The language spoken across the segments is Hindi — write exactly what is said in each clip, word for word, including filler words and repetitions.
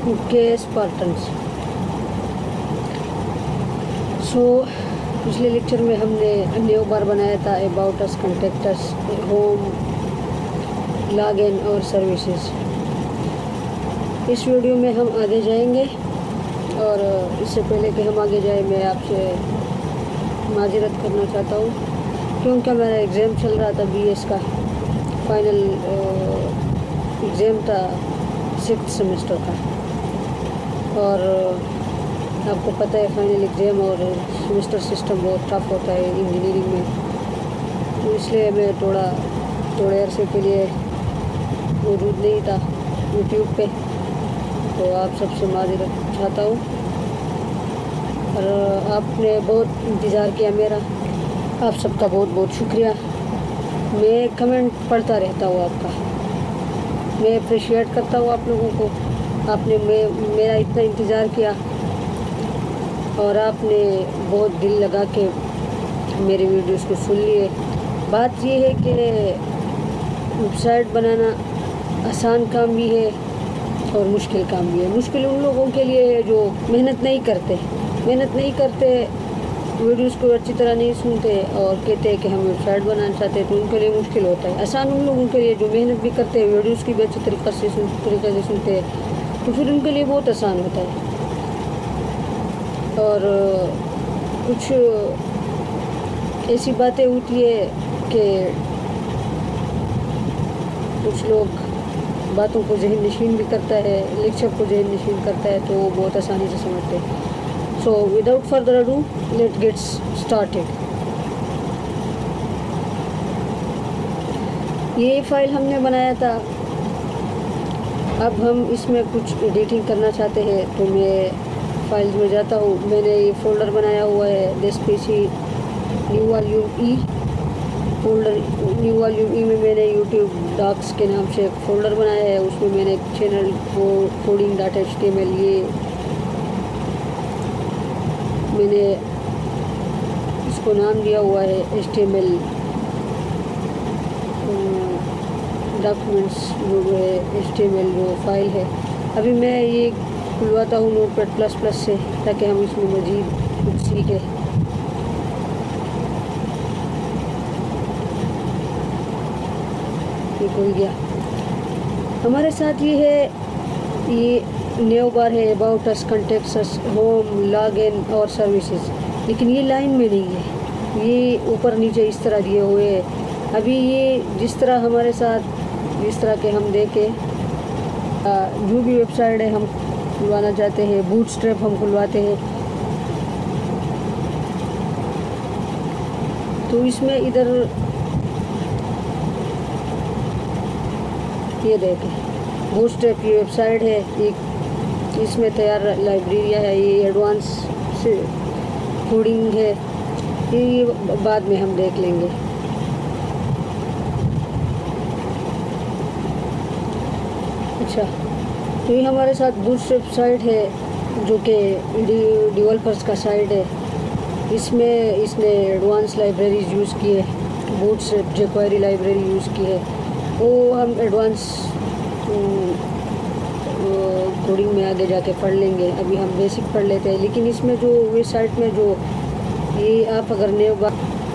Case patterns. सो पिछले लेक्चर में हमने न्यू बार बनाया था, about us, contact us, home, login और सर्विसेज। इस वीडियो में हम आगे जाएंगे, और इससे पहले कि हम आगे जाए मैं आपसे माजरत करना चाहता हूँ, क्योंकि मेरा एग्ज़ाम चल रहा था बी एस का, फाइनल एग्ज़ाम था सिक्स्थ सेमेस्टर का, और आपको पता है फाइनल एग्ज़ाम और सेमेस्टर सिस्टम बहुत टफ होता है इंजीनियरिंग में। तो इसलिए मैं थोड़ा थोड़े अरसे के लिए मौजूद नहीं था यूट्यूब पे, तो आप सबसे माजरत चाहता हूँ। और आपने बहुत इंतज़ार किया मेरा, आप सबका बहुत बहुत शुक्रिया। मैं कमेंट पढ़ता रहता हूँ आपका, मैं अप्रिशिएट करता हूँ आप लोगों को। आपने मैं मेरा इतना इंतज़ार किया और आपने बहुत दिल लगा के मेरे वीडियोस को सुन लिए। बात ये है कि वेबसाइट बनाना आसान काम भी है और मुश्किल काम भी है। मुश्किल उन लोगों के लिए है जो मेहनत नहीं करते मेहनत नहीं करते वीडियोस को अच्छी तरह नहीं सुनते और कहते हैं कि हम वेबसाइट बनाना चाहते हैं, तो उनके लिए मुश्किल होता है। आसान उन लोगों के लिए जो मेहनत भी करते हैं, वीडियोस की भी अच्छी तरीक़े से सुन तरीक़े से सुनते हैं, तो फिर उनके लिए बहुत आसान होता है। और कुछ ऐसी बातें होती है कि कुछ लोग बातों को जहन नशीन भी करता है, लेक्चर को जहन नशीन करता है, तो वो बहुत आसानी से समझते हैं। So without further ado let gets started. ये फाइल हमने बनाया था, अब हम इसमें कुछ एडिटिंग करना चाहते हैं, तो मैं फाइल्स में जाता हूँ। मैंने ये फ़ोल्डर बनाया हुआ है this PC new volume E folder. New volume E में मैंने यूट्यूब डॉक्स के नाम से एक फ़ोल्डर बनाया है, उसमें मैंने channel coding dot H T M L ये मैंने इसको नाम दिया हुआ है H T M L documents जो है एच टी एम एल जो फाइल है। अभी मैं ये खुलवाता हूँ नोटपैड प्लस प्लस से, ताकि हम इसमें मज़ीद कुछ सीखें। ये खुल गया। हमारे साथ ये है, ये न्यू बार है, about us, contact us, home, login और सर्विसेज, लेकिन ये लाइन में नहीं है, ये ऊपर नीचे इस तरह दिए हुए हैं। अभी ये जिस तरह हमारे साथ जिस तरह के हम देखें, जो भी वेबसाइट है हम खुलवाना चाहते हैं, बूटस्ट्रैप हम खुलवाते हैं, तो इसमें इधर ये देखें बूटस्ट्रैप की वेबसाइट है, एक इसमें तैयार लाइब्रेरिया है, ये एडवांस से कोडिंग है, ये बाद में हम देख लेंगे। अच्छा, तो ये हमारे साथ बूटस्ट्रैप साइट है जो कि डेवलपर्स का साइट है। इसमें इसने एडवांस लाइब्रेरीज यूज़ की है, बूटस्ट्रैप जेक्वेरी लाइब्रेरी यूज़ की है, वो हम एडवांस कोडिंग में आगे जाके पढ़ लेंगे। अभी हम बेसिक पढ़ लेते हैं, लेकिन इसमें जो वेबसाइट में जो ये आप अगर न्यू बार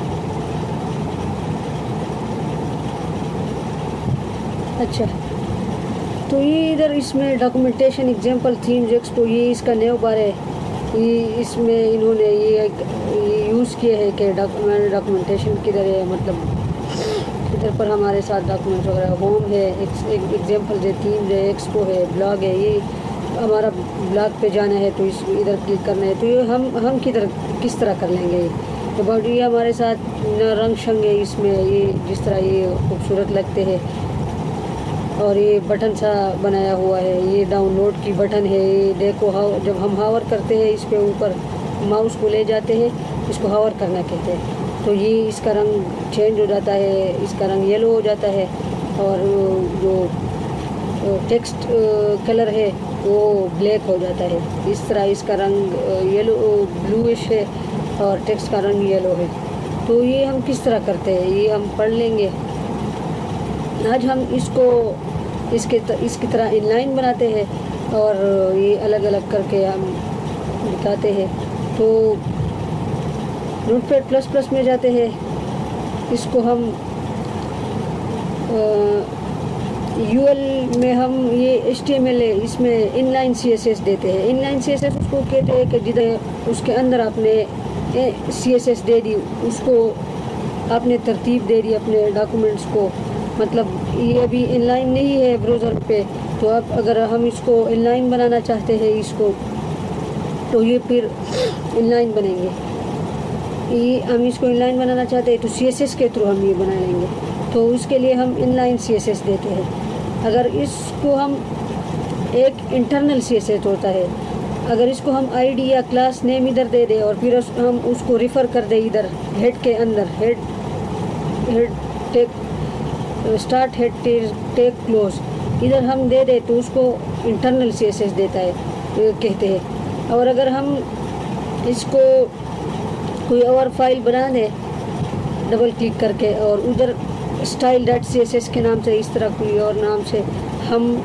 अच्छा, तो ये इधर इसमें डॉक्यूमेंटेशन एग्जांपल थीम्स एक्सपो, ये इसका न्यू बार है। ये इसमें इन्होंने ये, ये यूज़ किए है कि डॉक्यूमेंटेशन किधर है, मतलब इधर पर हमारे साथ डॉक्यूमेंट्स वगैरह, होम है, एक एग्जांपल है, थीम्स है, एक्सपो है, ब्लॉग है। ये हमारा ब्लॉग पे जाना है तो इस इधर क्लिक करना है, तो ये हम हम किधर किस तरह कर लेंगे। तो बट ये हमारे साथ रंग शंग है इसमें, ये जिस तरह ये खूबसूरत लगते हैं, और ये बटन सा बनाया हुआ है, ये डाउनलोड की बटन है। ये देखो हाव जब हम हावर करते हैं इस पे ऊपर माउस को ले जाते हैं, इसको हावर करना कहते हैं, तो ये इसका रंग चेंज हो जाता है, इसका रंग येलो हो जाता है, और जो टेक्स्ट कलर है वो ब्लैक हो जाता है। इस तरह इसका रंग येलो ब्लूइश है और टेक्स्ट का रंग येलो है। तो ये हम किस तरह करते हैं ये हम पढ़ लेंगे। आज हम इसको इसके त, इसकी तरह इनलाइन बनाते हैं। और ये अलग अलग करके हम दिखाते हैं। तो नोटपैड प्लस प्लस में जाते हैं, इसको हम यूएल में हम ये एच टी एम एल है, इसमें इनलाइन सी एस एस देते हैं। इनलाइन सी एस एस उसको कहते हैं कि जिधर उसके अंदर आपने सी एस एस दे दी, उसको आपने तरतीब दे दी अपने डॉक्यूमेंट्स को, मतलब ये अभी इनलाइन नहीं है ब्राउज़र पे। तो अब अगर हम इसको इनलाइन बनाना चाहते हैं इसको, तो ये फिर इनलाइन बनेंगे। ये हम इसको इनलाइन बनाना चाहते हैं तो सी एस एस के थ्रू हम ये बना लेंगे, तो उसके लिए हम इनलाइन सी एस एस देते हैं। अगर इसको हम एक इंटरनल सी एस एस होता है, अगर इसको हम आईडी या क्लास नेम इधर दे दें और फिर हम उसको रिफ़र कर दें इधर हेड के अंदर, head head tag start head tag close इधर हम दे दें तो उसको इंटरनल सी एस एस देता है कहते हैं। और अगर हम इसको कोई और फाइल बना दें डबल क्लिक करके और उधर style dot C S S के नाम से, इस तरह कोई और नाम से हम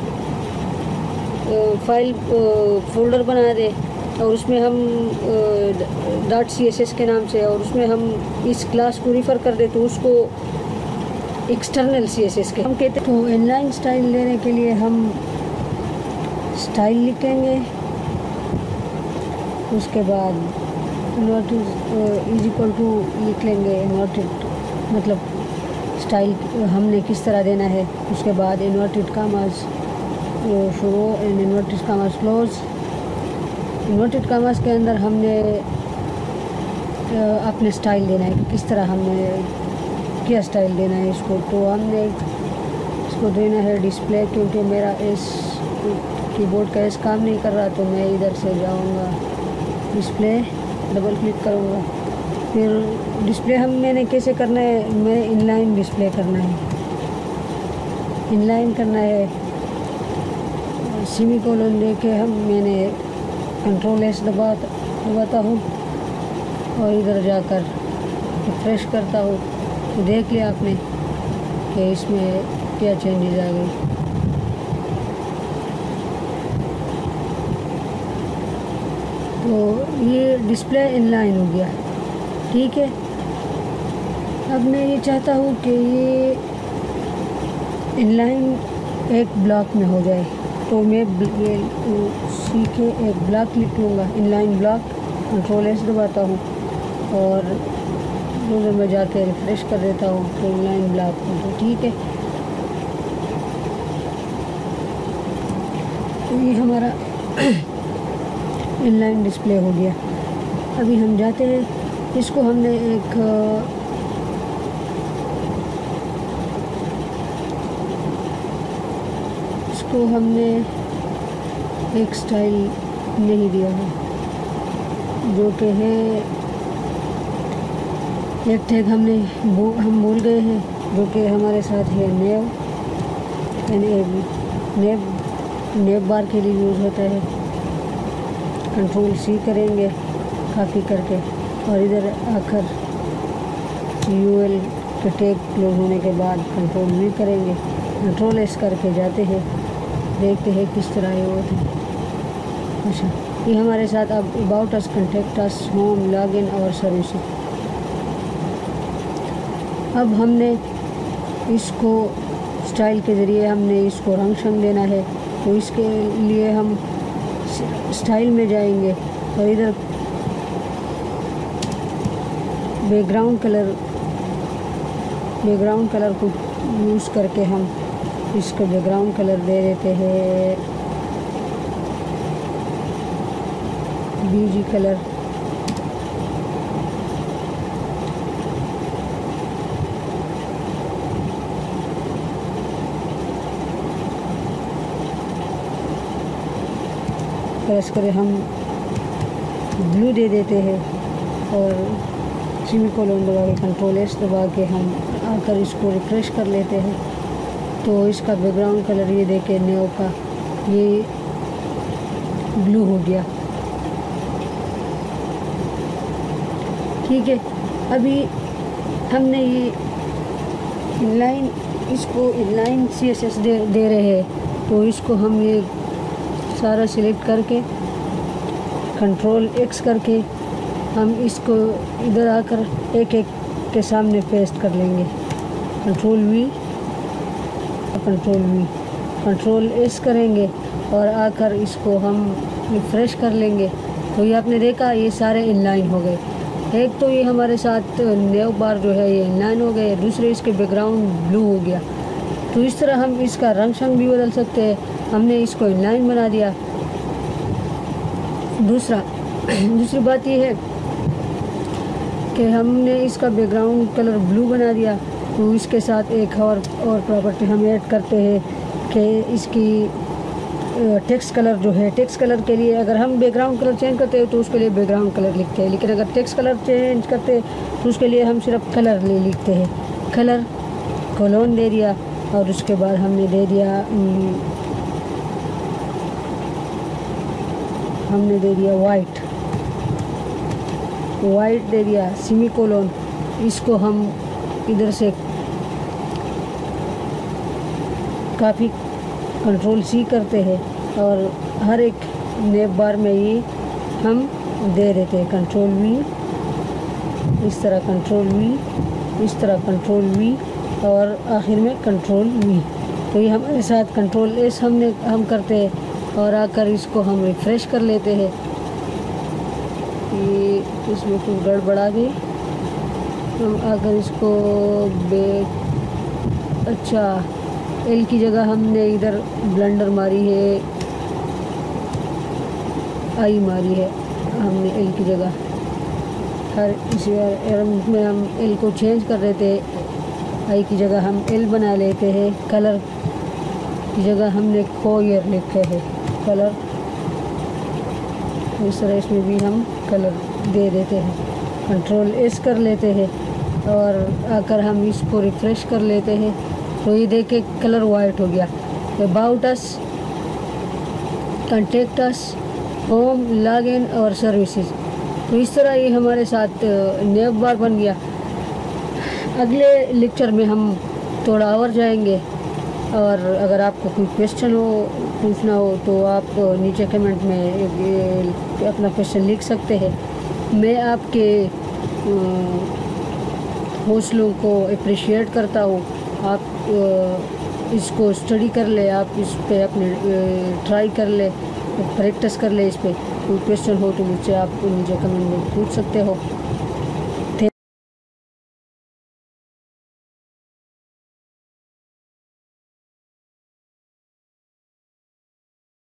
फाइल फोल्डर बना दें और उसमें हम डॉट सी एस एस के नाम से और उसमें हम इस क्लास को रिफ़र कर दें तो उसको एक्सटर्नल सी एस एस के हम कहते हैं। तो इनलाइन स्टाइल लेने के लिए हम स्टाइल लिखेंगे, उसके बाद नॉट इज इक्वल टू लिख लेंगे इन्वर्टेड, मतलब स्टाइल हमने किस तरह देना है। उसके बाद इन्वर्टेड कामास शुरू end inverted commas close. Inverted commas के अंदर हमने अपने स्टाइल देना है कि किस तरह हमने क्या स्टाइल देना है इसको। तो हमने इसको देना है डिस्प्ले, क्योंकि मेरा इस कीबोर्ड का इस काम नहीं कर रहा तो मैं इधर से जाऊंगा डिस्प्ले, डबल क्लिक करूंगा। फिर डिस्प्ले हम मैंने कैसे करना है, मैंने इनलाइन डिस्प्ले करना है, इनलाइन करना है। सेमी कोलन दे के हम मैंने कंट्रोल एस दबा दबाता हूँ और इधर जाकर रिफ्रेश करता हूँ। तो देख लिया आपने कि इसमें क्या चेंजेस आ गई। तो ये डिस्प्ले इनलाइन हो गया, ठीक है। अब मैं ये चाहता हूँ कि ये इनलाइन एक ब्लॉक में हो जाए, तो मैं ये सी के एक ब्लॉक लिख लूँगा, इनलाइन ब्लॉक, कंट्रोल एस दबाता हूँ और ब्राउज़र में जाके रिफ्रेश कर देता हूँ तो इनलाइन ब्लॉक हो तो ठीक है। तो ये हमारा इनलाइन डिस्प्ले हो गया। अभी हम जाते हैं, इसको हमने एक इसको हमने एक स्टाइल नहीं दिया है, जो कि है एक टैग हमने वो हम भूल गए हैं, जो कि हमारे साथ है नेव, नेव नेव बार के लिए यूज़ होता है। कंट्रोल सी करेंगे कॉपी करके और इधर आकर यूएल के टैग क्लोज होने के बाद कंट्रोल वी करेंगे, कंट्रोल एस करके जाते हैं, देखते हैं किस तरह ये होता है। अच्छा, ये हमारे साथ अब about us, contact us, home, login और सर्विस। अब हमने इसको स्टाइल के ज़रिए हमने इसको रंग शंग देना है, तो इसके लिए हम स्टाइल में जाएंगे और इधर बैकग्राउंड कलर बैकग्राउंड कलर को यूज़ करके हम इसको बैकग्राउंड कलर दे देते हैं बीजी कलर। प्रेस करें हम ब्लू दे देते हैं और सेमी कोलन दबा के कंट्रोल एस दबा के हम आकर इसको रिफ्रेश कर लेते हैं, तो इसका बैकग्राउंड कलर ये देखे नेव का ये ब्लू हो गया, ठीक है। अभी हमने ये इनलाइन इसको इनलाइन सी एस एस दे दे रहे हैं, तो इसको हम ये सारा सिलेक्ट करके कंट्रोल एक्स करके हम इसको इधर आकर एक एक के सामने पेस्ट कर लेंगे। Control V, control V, control S करेंगे और आकर इसको हम रिफ्रेश कर लेंगे। तो ये आपने देखा ये सारे इनलाइन हो गए। एक तो ये हमारे साथ नेव बार जो है ये इनलाइन हो गए, दूसरे इसके बैकग्राउंड ब्लू हो गया। तो इस तरह हम इसका रंग शंग भी बदल सकते हैं। हमने इसको इनलाइन बना दिया। दूसरा दूसरी बात ये है कि हमने इसका बैकग्राउंड कलर ब्लू बना दिया। तो इसके साथ एक और और प्रॉपर्टी हम ऐड करते हैं कि इसकी टेक्स्ट कलर जो है, टेक्स्ट कलर के लिए अगर हम बैकग्राउंड कलर चेंज करते हैं तो उसके लिए बैकग्राउंड कलर लिखते हैं, लेकिन अगर टेक्स्ट कलर चेंज करते हैं तो उसके लिए हम सिर्फ कलर ले लिखते हैं। कलर कोलोन दे दिया और उसके बाद हमने दे दिया हमने दे दिया वाइट वाइट दे दिया सेमी कोलोन। इसको हम इधर से काफ़ी कंट्रोल सी करते हैं और हर एक नेव बार में ये हम दे देते हैं। कंट्रोल वी, इस तरह कंट्रोल वी, इस तरह कंट्रोल वी और आखिर में कंट्रोल वी। तो ये हमारे साथ कंट्रोल एस हमने हम करते हैं और आकर इसको हम रिफ्रेश कर लेते हैं। ये इसमें कुछ गड़बड़ा गई। हम आकर इसको बैक, अच्छा एल की जगह हमने इधर ब्लेंडर मारी है, आई मारी है हमने एल की जगह। हर इसी में हम एल को चेंज कर देते हैं, आई की जगह हम एल बना लेते हैं। कलर की जगह हमने कोयर लिखे है कलर। इस तरह इसमें भी हम कलर दे देते हैं। कंट्रोल एस कर लेते हैं और आकर हम इसको रिफ्रेश कर लेते हैं। तो ये देखे कलर वाइट हो गया। About us, contact us, home, login और सर्विसेज। तो इस तरह ये हमारे साथ नेव बार बन गया। अगले लेक्चर में हम थोड़ा और जाएंगे और अगर आपको कोई क्वेश्चन हो पूछना हो तो आप नीचे कमेंट में अपना क्वेश्चन लिख सकते हैं। मैं आपके हौसलों को अप्रिशिएट करता हूँ। आप इसको स्टडी कर ले, आप इस पे अपने ट्राई कर ले, प्रैक्टिस कर ले। इस पे कोई क्वेश्चन हो तो मुझसे आप नीचे कमेंट में पूछ सकते हो।